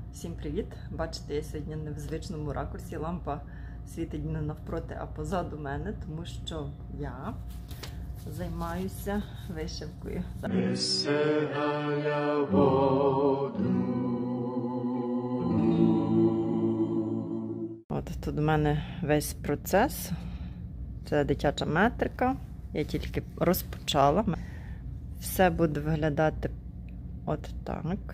Всім привіт! Бачите, я сьогодні не в звичному ракурсі, лампа світить не навпроти, а позаду мене, тому що я займаюся вишивкою. От тут у мене весь процес. Це дитяча метрика. Я тільки розпочала. Все буде виглядати от так.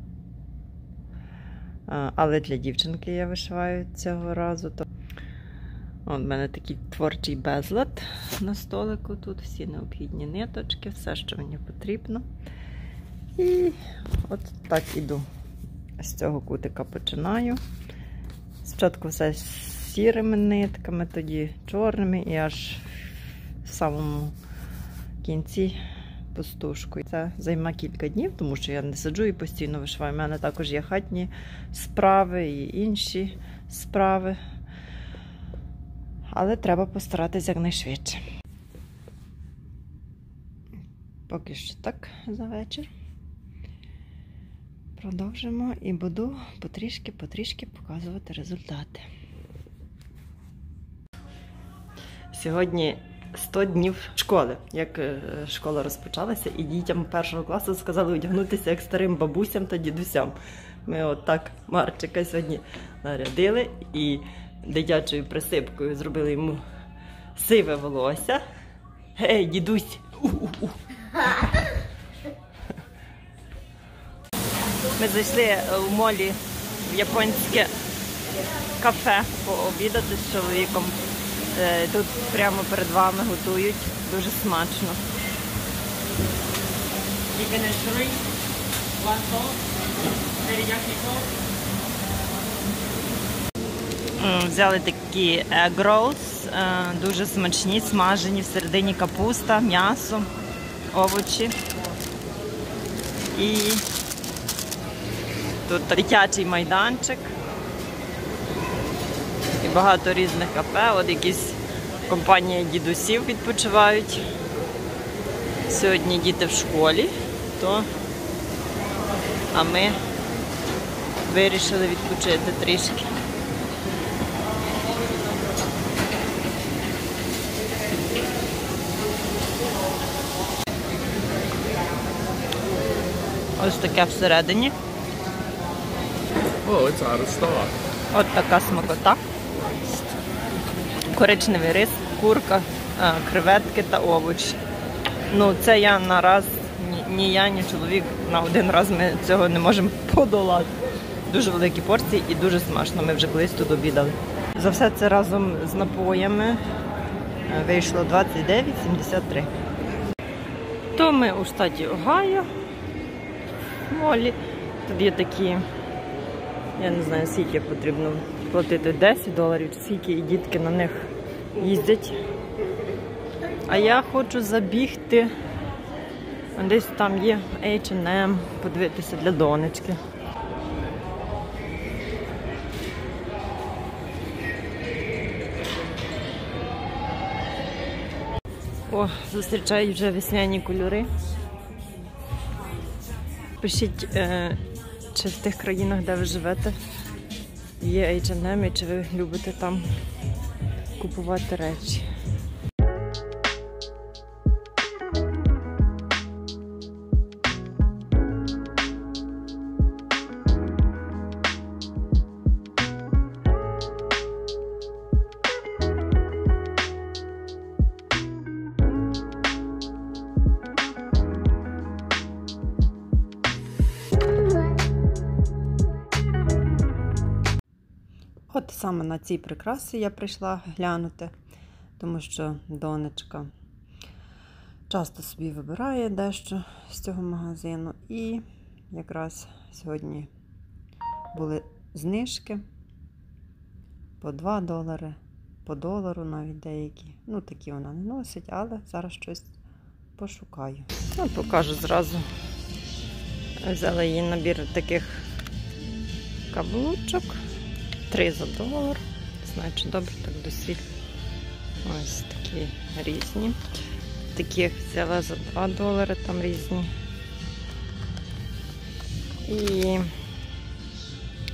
Але для дівчинки я вишиваю цього разу. От в мене такий творчий безлад на столику. Тут всі необхідні ниточки, все, що мені потрібно. І от так іду. З цього кутика починаю. Спочатку все з сірими нитками, тоді чорними і аж в самому кінці пустушку. Це займе кілька днів, тому що я не сиджу і постійно вишиваю. У мене також є хатні справи і інші справи. Але треба постаратися якнайшвидше. Поки що так за вечір. Продовжимо і буду потрішки показувати результати. Сьогодні 100 днів школи, як школа розпочалася, і дітям першого класу сказали одягнутися як старим бабусям та дідусям. Ми отак Марчика сьогодні нарядили і дитячою присипкою зробили йому сиве волосся. Гей, дідусь! Ми зайшли в молі в японське кафе пообідати з чоловіком. Тут прямо перед вами готують, дуже смачно. Взяли такі egg rolls, дуже смачні, смажені, всередині капуста, м'ясо, овочі. І тут дитячий майданчик. І багато різних кафе, от якісь компанія дідусів відпочивають. Сьогодні діти в школі, а ми вирішили відпочити трішки. Ось таке всередині. От така смакота. Коричневий рис, курка, креветки та овочі. Ну, це я на раз, ні я, ні чоловік на один раз ми цього не можемо подолати. Дуже великі порції і дуже смачно. Ми вже колись тут обідали. За все це разом з напоями вийшло 29,73. То ми у штаті Огайо, в молі. Тут є такі, я не знаю, скільки потрібно платити, $10, скільки і дітки на них їздять. А я хочу забігти, десь там є H&M, подивитися для донечки. О, зустрічають вже весняні кольори. Пишіть, чи в тих країнах, де ви живете, є H&M, і чи ви любите там купувати речі. От саме на ці прикраси я прийшла глянути, тому що донечка часто собі вибирає дещо з цього магазину. І якраз сьогодні були знижки по $2, по $1 навіть деякі. Ну, такі вона не носить, але зараз щось пошукаю. Ну, покажу зразу. Взяла їй набір таких каблучок. 3 за $1. Знаю, чи добре так досвід. Ось такі різні. Таких взяла за $2, там різні. І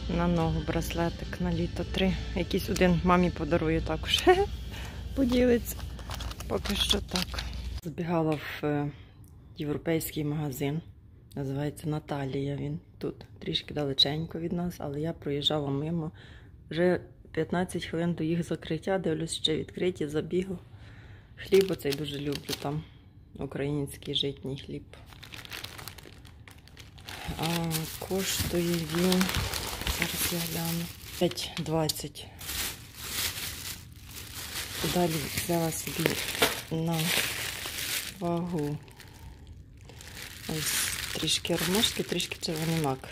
На ногу браслетик на літо 3. Якийсь один мамі подарую також. Поділиться. Поки що так. Збігала в європейський магазин. Називається Наталія. Він тут трішки далеченько від нас, але я проїжджала мимо. Вже 15 хвилин до їх закриття. Дивлюсь, ще відкриті, забігу. Хліб оцей дуже люблю там. Український житній хліб. А коштує він, зараз я гляну, 5,20. Далі взяла собі на вагу ось трішки ромашки, трішки червоний мак.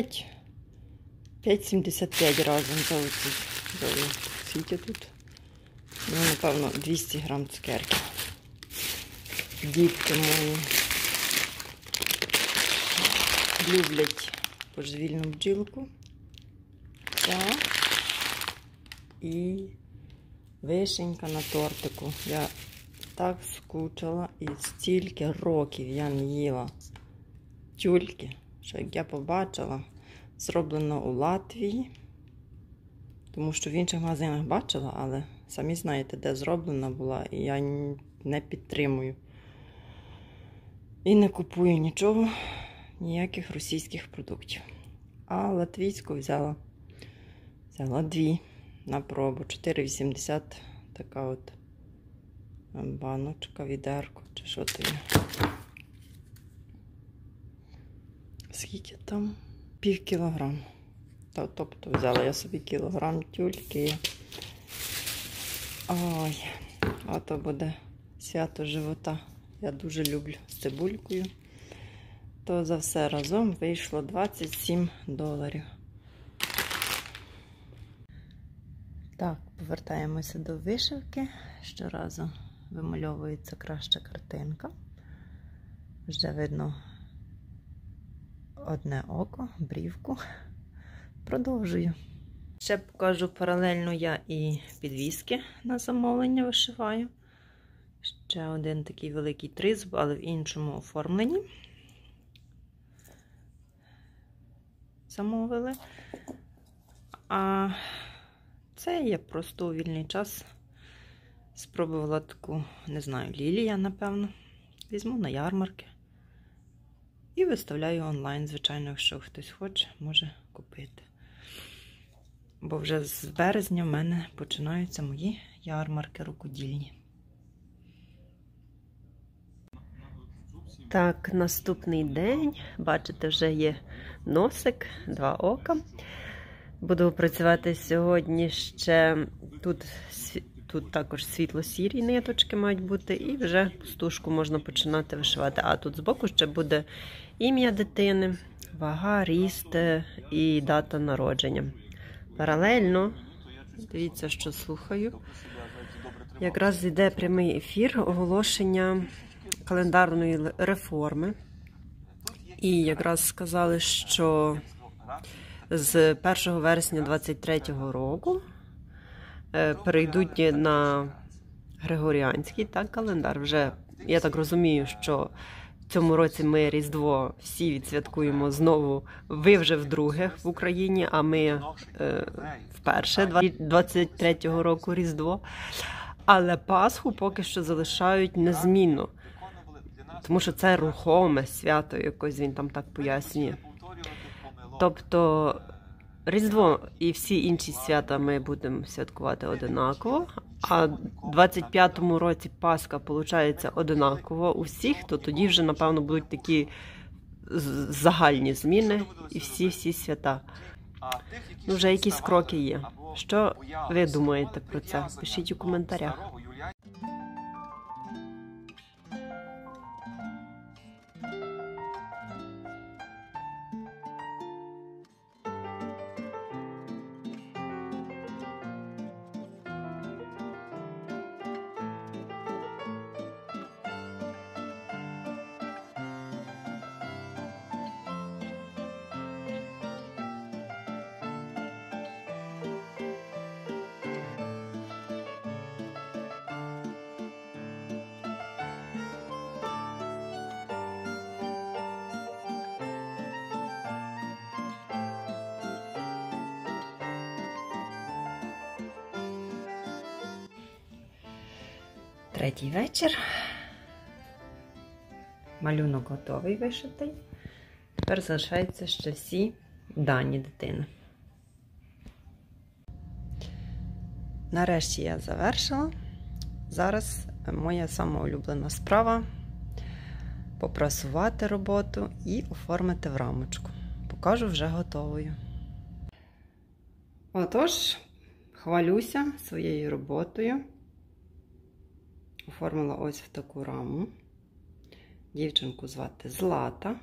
5,75 разом за оці. Скільки тут? Ну, напевно, 200 грам цукерки. Дітки мої люблять божевільну бджілку. Так. І вишенька на тортику. Я так скучила і стільки років я не їла тюльки, що як я побачила, зроблено у Латвії. Тому що в інших магазинах бачила, але самі знаєте, де зроблена була, і я не підтримую. І не купую нічого, ніяких російських продуктів. А латвійську взяла 2 на пробу. 4,80 така от баночка, відерко, чи що то є. Скільки там? Пів кілограма. Тобто взяла я собі кілограм тюльки. Ой, а то буде свято живота. Я дуже люблю з цибулькою. То за все разом вийшло $27. Так, повертаємося до вишивки. Щоразу вимальовується краща картинка. Вже видно одне око, брівку. Продовжую. Ще покажу паралельно я і підвіски на замовлення вишиваю. Ще один такий великий тризуб, але в іншому оформленні. Замовили. А це я просто у вільний час спробувала таку, не знаю, лілія, напевно. Візьму на ярмарки. І виставляю онлайн, звичайно, якщо хтось хоче, може купити. Бо вже з березня в мене починаються мої ярмарки рукодільні. Так, наступний день. Бачите, вже є носик, 2 ока. Буду працювати сьогодні ще тут також світло-сірі ниточки мають бути, і вже пустушку можна починати вишивати. А тут збоку ще буде ім'я дитини, вага, ріст і дата народження. Паралельно, дивіться, що слухаю, якраз йде прямий ефір оголошення календарної реформи. І якраз сказали, що з 1 вересня 2023 року перейдуть на Григоріанський календар. Вже, я так розумію, що в цьому році ми Різдво всі відсвяткуємо знову. Ви вже вдруге в Україні, а ми вперше 23-го року Різдво. Але Пасху поки що залишають незмінно. Тому що це рухоме свято, якось він там так пояснює. Тобто Різдво і всі інші свята ми будемо святкувати одинаково, а в 25-му році Пасха, виходить, одинаково у всіх, то тоді вже, напевно, будуть такі загальні зміни і всі свята. Ну, вже якісь кроки є. Що ви думаєте про це? Пишіть у коментарях. Третій вечір. Малюнок готовий, вишитий. Тепер залишаються ще всі дані дитини. Нарешті я завершила. Зараз моя сама улюблена справа – попрасувати роботу і оформити в рамочку. Покажу вже готовою. Отож, хвалюся своєю роботою. Оформила ось в таку раму. Дівчинку звати Злата.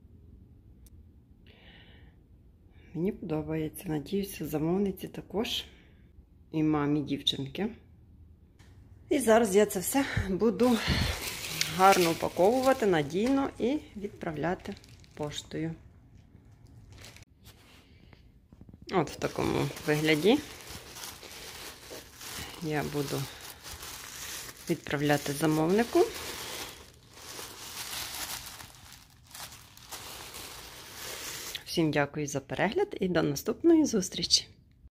Мені подобається. Надіюся, замовниці також. І мамі дівчинки. І зараз я це все буду гарно упаковувати, надійно і відправляти поштою. От в такому вигляді я буду відправляти замовнику. Всім дякую за перегляд і до наступної зустрічі!